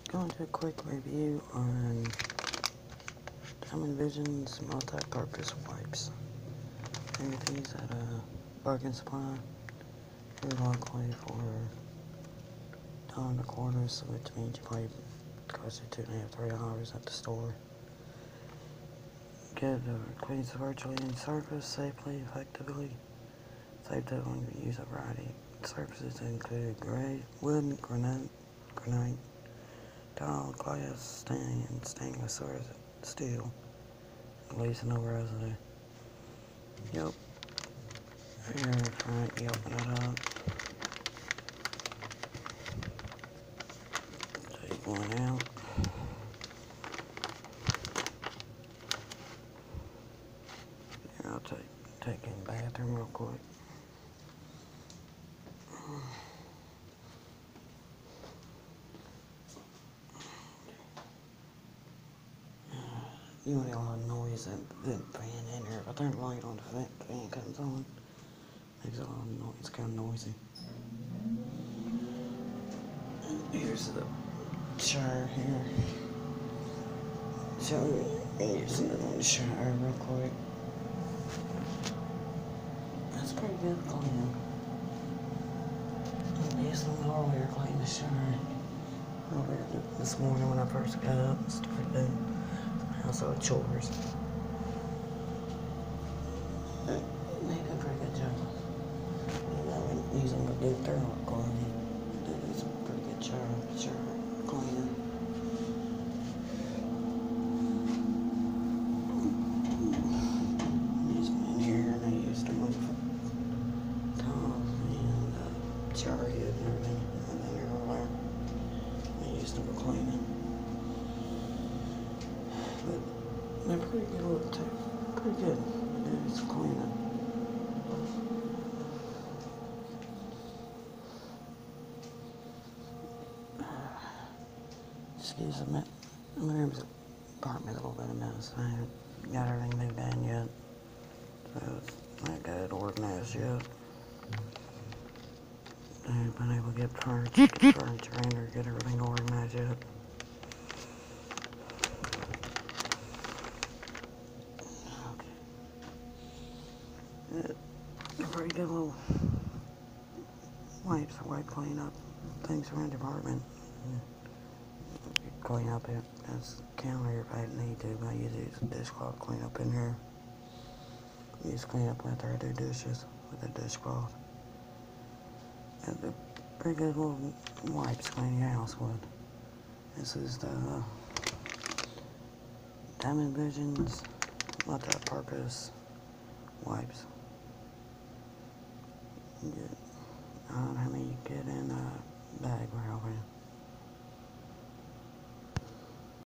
Going to a quick review on Diamond Vision's multi-purpose wipes. I get these at a bargain supply here locally for $1.25, so which means you probably cost you $2.5 to $3 at the store. Get cleans virtually any surface safely, effectively. Safe to when you use a variety of surfaces include wood, granite, tile, glass, and stainless or steel. Leaves no residue. Yep. Here, you open it up. Take one out. Here, I'll take in the bathroom real quick. You hear a lot of noise that vent fan in here. If I turn the light on, the vent fan comes on. Makes a lot of noise. It's kind of noisy. Here's the shower here. So, here's the shower real quick. That's pretty good cleaning. I used them earlier cleaning the shower. Earlier this morning when I first got up and started doing household chores. They did a pretty good job. I've been using the good thorough cleaning. They did a pretty good job cleaning. Used them in here and I used them with towels and shower head and everything. And then earlier I used them for cleaning. But they're pretty good little too. Pretty good. It's cleaning. Excuse me. My room's apartment a little bit of mess. I haven't got everything moved in yet. So it's not got it organized yet. I haven't been able to get furniture in or get everything organized yet. Okay. They're pretty good little wipes to wipe clean up things around your apartment. Clean up it. That's counter if I need to, but I usually use a dishcloth clean up in here. I use clean up after I do dishes with a dishcloth. And they're pretty good little wipes to clean your house with. This is the Diamond Vision's multi-purpose wipes. I don't know how many you get in